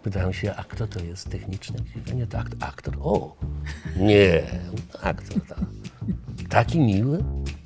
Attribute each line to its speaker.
Speaker 1: Pytałem się, a kto to jest techniczny? Nie, to aktor. O, nie, aktor. Taki miły.